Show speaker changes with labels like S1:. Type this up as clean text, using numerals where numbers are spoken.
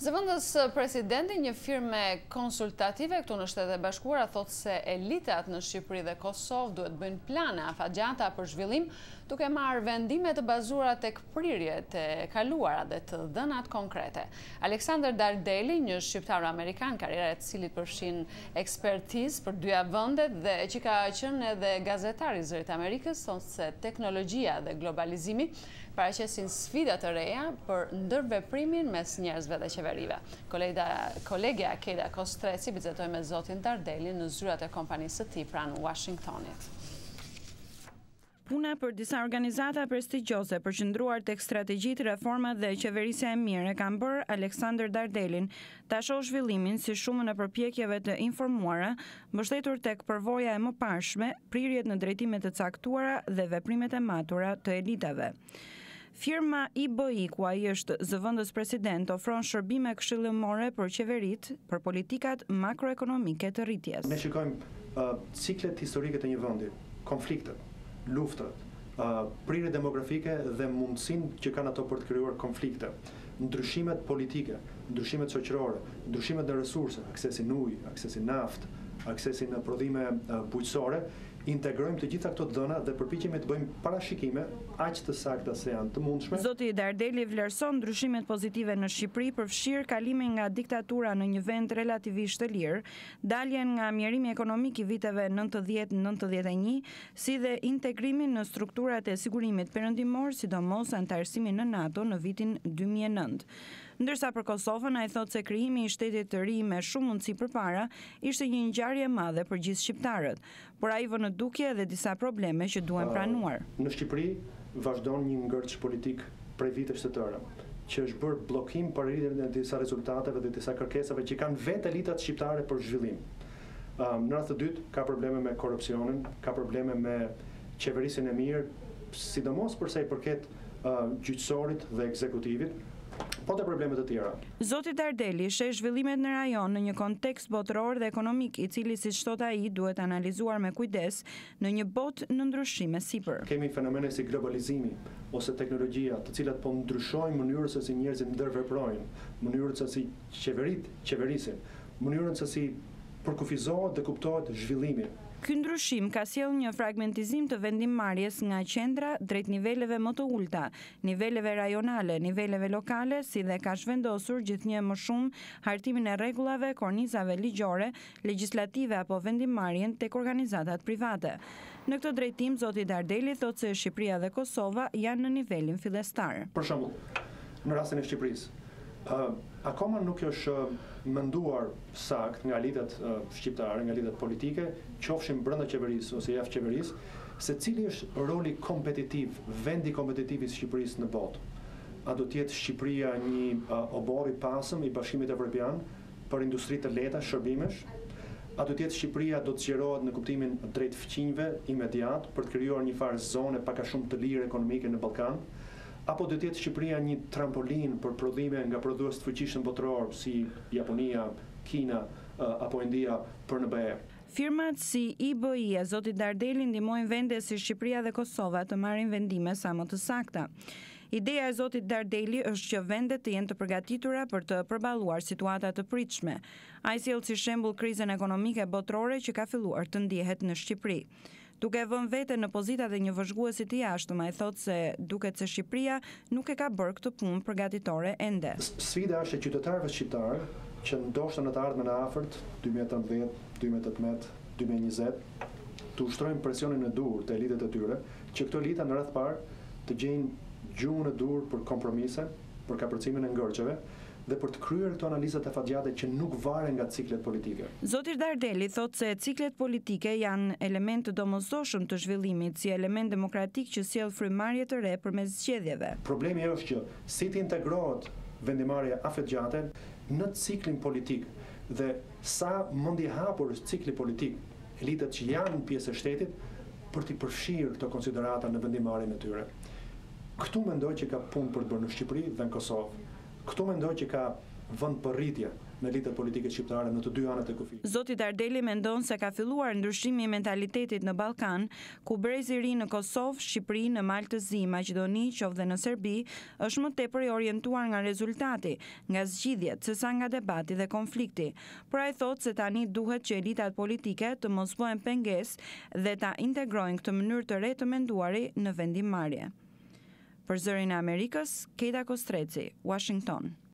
S1: Zëvendës presidenti një firme konsultative këtu në Shtetet e Bashkuara thotë se elitat në Shqipëri dhe Kosovë duhet bëjnë plane afatgjata për zhvillim, duke marrë vendime të bazuara tek prirjet e kaluara dhe të dhënat konkrete. Alexander Dardeli, një shqiptar amerikan, karriera e cilit përfshin ekspertizë për dyja vendet dhe që ka qenë edhe gazetar i Zërit Amerikës, thonë se teknologjia dhe globalizimi paraqesin sfida të reja për ndërveprimin mes njerëzve dhe qeverive. Kolegja Keda Kostreci bizetoi me zotin Dardeli në zyrat e kompanisë së tij pranë Washingtonit.
S2: Puna për disa organizata prestigjioze përqendruar tek strategjitë, reforma dhe qeverisja e mirë kanë bërë Alexander Dardelin ta shohë zhvillimin si shumën e përpjekjeve të informuara, mbështetur tek përvoja e mëparshme, prirjet në drejtime të caktuara dhe veprimet e matura të elitave. Firma IBI, ku ai është zëvendës president, ofron shërbime këshillimore për qeveritë për politikat makroekonomike të rritjes.
S3: Ne shikojmë ciklet historike të një vendi, konfliktet, luftët, prirje demografike dhe mundësinë që kanë ato për të krijuar konflikte, ndryshimet politike, ndryshimet shoqërore, ndryshimet në resurse, aksesi në ujë, aksesi në naftë, aksesi në prodhime bujqësore, integrojmë të gjitha këto dhëna dhe përpiqemi të bëjmë parashikime aq të sakta se janë të mundshme.
S2: Zoti Dardeli vlerëson ndryshimet pozitive në Shqipëri, përfshirë kalimin nga diktatura në një vend relativisht të lirë, daljen nga mjerimi ekonomik i viteve 90-91, si dhe integrimin në strukturat e sigurimit perëndimor, sidomos antarësimin në NATO në vitin 2009. Ndërsa për Kosovën, ai thotë se krijimi i shtetit të ri me shumë mundësi përpara ishte një ngjarje e madhe për gjithë shqiptarët, por ai vënë në dukje edhe disa probleme që duhen pranuar.
S3: Në Shqipëri vazhdon një ngërç politik prej vitesh të tëra, që është bërë bllokim për arritjen e disa rezultateve dhe disa kërkesave që kanë vetë elitat shqiptare për zhvillim. Në radhë të dytë ka probleme me korrupsionin, ka probleme me qeverisjen e mirë, sidomos për sa i përket gjyqësorit dhe ekzekutivit, po të problemet të tjera.
S2: Zoti Dardeli sheh zhvillimet në rajon në një kontekst botëror dhe ekonomik, i cili, siç thot ai, duhet analizuar me kujdes në një botë në ndryshime sipër.
S3: Kemi fenomene si globalizimi ose teknologjia, të cilat po ndryshojnë mënyrën se si njerëzit ndërveprojnë, mënyrën se si qeverisin, mënyrën se si përkufizohet dhe kuptohet zhvillimi.
S2: Ky ndryshim ka sjellë një fragmentizim të vendimmarrjes nga qendra drejt niveleve më të ulta, niveleve rajonale, niveleve lokale, si dhe ka zhvendosur gjithnjë më shumë hartimin e rregullave, kornizave ligjore, legjislative apo vendimmarrjen tek organizatat private. Në këtë drejtim, zoti Dardeli thotë se Shqipëria dhe Kosova janë në nivelin fillestar.
S3: Për shembull, në rastin e Shqipërisë, akoma nuk është menduar sakt nga elitat shqiptare, nga elitat politike, qofshin brenda qeverisë ose jashtë qeverisë, se cili është roli kompetitiv, vendi kompetitiv i Shqipërisë në botë. A do të jetë Shqipëria një obor i pasëm i Bashkimit Evropian për industri të lehta, shërbimesh? A do të jetë Shqipëria do të zgjerohet në kuptimin drejt fqinjve imediat për të krijuar një farë zone pak a shumë të lirë ekonomike në Ballkan? Apo do të jetë Shqipëria një trampolin për prodhime nga prodhues të fuqishëm botëror si Japonia, Kina apo India për në BE?
S2: Firmat si IBI e zoti Dardeli ndihmojnë vende si Shqipëria dhe Kosova të marrin vendime sa më të sakta. Ideja e zotit Dardeli është që vendet të jenë të përgatitura për të përballuar situata të pritshme. Ai sjell si shembull krizën ekonomike botërore që ka filluar të ndihet në Shqipëri. Duke vënë vete në pozitat e një vëzhguesi të jashtëm, ai thotë se duket se Shqipëria nuk e ka bërë këtë punë përgatitore ende.
S3: Sfida është e qytetarëve shqiptarë që ndoshta në të ardhmen e afërt, 2018, 2018, 2020, të ushtrojnë presionin e dur të elitet e tyre, që këto elita në radh parë të gjejnë gjuhën e dur për kompromise, për kapërcimin e ngërçeve, dhe për të kryer këto analizat e fatgjate që nuk varen nga ciklet politike.
S2: Zoti Dardeli thotë se ciklet politike janë element të domosdoshëm të zhvillimit, si element demokratik që sjell frymëmarrje të re përmes zgjedhjeve.
S3: Problemi është që si të integrohet vendimarrja afatgjate në ciklin politik dhe sa mund i hapur cikli politik elitat që janë pjesë e shtetit për të përfshirë këto konsiderata në vendimarrjen e tyre. Këtu mendoj që ka punë për të bërë në Shqipëri dhe në Kosovë. Këtu mendoj që ka vëndpërritje në elitat politike shqiptare në të dy anët e kufit.
S2: Zoti Dardeli mendon se ka filluar ndryshimi i mentalitetit në Ballkan, ku brezi i ri në Kosovë, Shqipëri, në Maltëzi, Maqedoni, qoftë dhe në Serbi, është më tepër i orientuar nga rezultati, nga zgjidhjet, sesa nga debati dhe konflikti. Por ai thotë se tani duhet që elitat politike të mos bëhen pengesë dhe ta integrojnë këtë mënyrë të re të menduari në vendimmarrje. Për Zërin e Amerikës, Keita Kostreci, Washington.